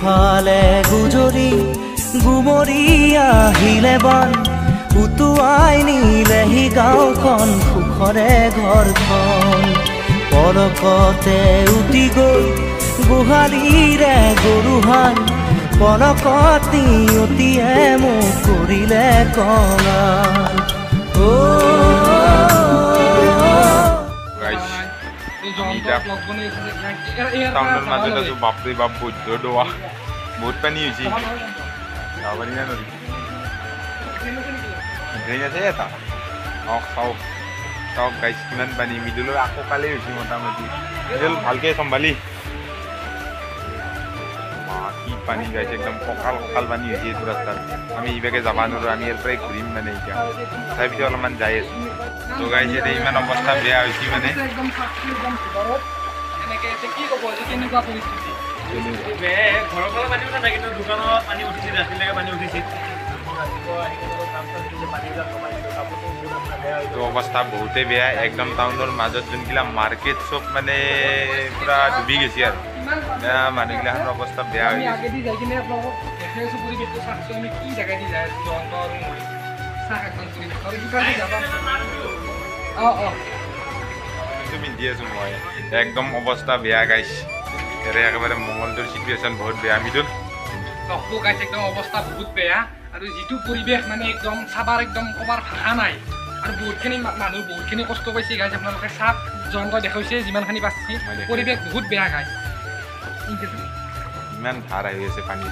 দুফালে গুজৰি গুমৰি আহিলে বান উটুৱাই নিলেহি গাঁওখন সুখৰে ঘৰখন পলকতে উটি গৈ গোহালিৰে গৰুহাল পলকতি অতিয়ে মোক কৰিলে কঙাল টাউনৰ মাজত আছো বাপৰে বাপ বৈদ্য দোৱা বহুত পানী হৈছে যাব পাৰি না নদী ড্ৰেইন আছে এটা চাওক চাওক গাইছ কিমান পানী মিডলৰ আকৌ কালি হৈছে মোটামুটি মিডল ভালকে চম্ভালি কি পানী গাইছে একদম কঁকাল কঁকাল পানী হৈছে এইটো ৰাস্তাত আমি ইভাগে যাব নোৱাৰোঁ আমি ইয়াৰ পৰাই ঘূৰিম মানে এতিয়া তথাপিতো অলপমান যাই আছোঁ তো গাইছে ইমান অৱস্থা বেয়া হৈছে মানে অৱস্থা বহুতে বেয়া একদম টাউনৰ মাজত যোনবিলাক মাৰ্কেট চব মানে পুৰা ডুবি গৈছে আৰু মানুহগিলাখনৰ অৱস্থা বেয়া হৈ গৈছে পিন্ধি আছো মই একদম অৱস্থা বেয়া গাইছে একেবাৰে মংগলদৈৰ চিটুৱেশ্যন বহুত বেয়া মিডল একদম অৱস্থা বহুত বেয়া আৰু যিটো পৰিৱেশ মানে একদম চাবাৰ একদম কবাৰ ভাষা নাই আৰু বহুতখিনি মানুহ বহুতখিনি কষ্ট পাইছে গাইছে আপোনালোকে চাপ জয়ন্ত দেখাইছে যিমানখিনি পাইছে পৰিৱেশ বহুত বেয়া গাইছে ইমান ধাৰ আহি আছে পানী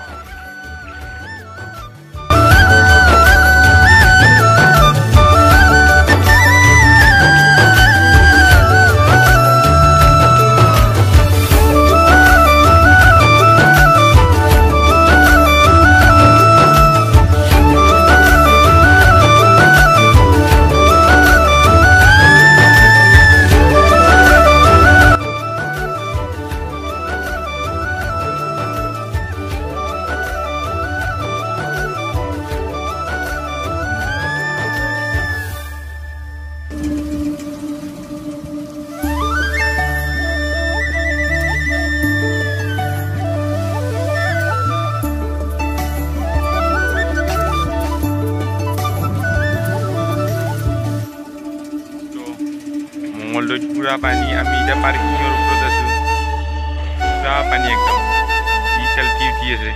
মংগলদৈত পুৰা পানী আমি এতিয়া পাৰ্কিঙৰ ওপৰত আছো পুৰা পানী একদম চেল্ফি উঠি আছে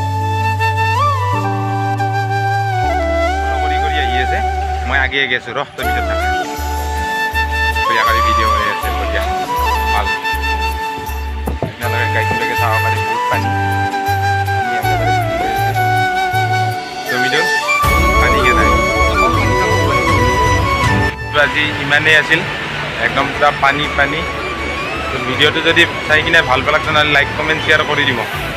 কৰি আহি আছে মই আগে আগে আছো ৰহ তই পিছত থাক কৰি ভিডিঅ' হৈ আছে বঢ়িয়া ভাল আপোনালোকে গাইডলৈকে চাব পাৰি বহুত পানী আজি ইমানেই আছিল একদম পুৰা পানী পানী ভিডিঅ'টো যদি চাই কিনে ভাল পালাক তেনেহ'লে লাইক কমেণ্ট শ্বেয়াৰ কৰি দিব